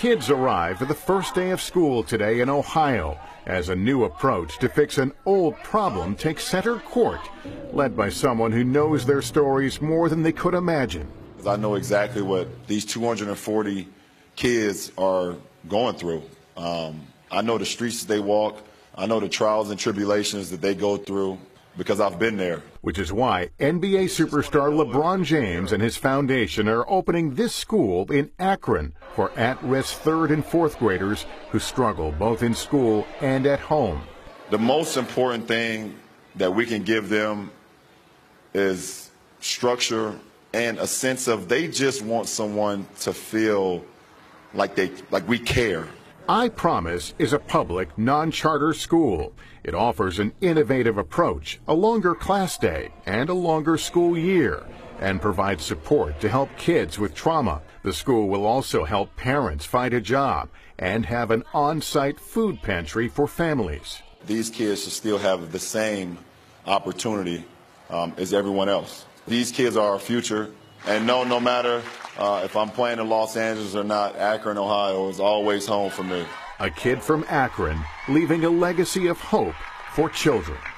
kids arrive for the first day of school today in Ohio as a new approach to fix an old problem takes center court, led by someone who knows their stories more than they could imagine. I know exactly what these 240 kids are going through. I know the streets they walk. I know the trials and tribulations that they go through because I've been there. Which is why NBA superstar Lebron James and his foundation are opening this school in Akron for at-risk 3rd and 4th graders who struggle both in school and at home. The most important thing that we can give them is structure and a sense of they just want someone to feel like we care. I Promise is a public, non-charter school. It offers an innovative approach, a longer class day, and a longer school year, and provides support to help kids with trauma. The school will also help parents find a job and have an on-site food pantry for families. These kids should still have the same opportunity as everyone else. These kids are our future, and no matter if I'm playing in Los Angeles or not, Akron, Ohio is always home for me. A kid from Akron leaving a legacy of hope for children.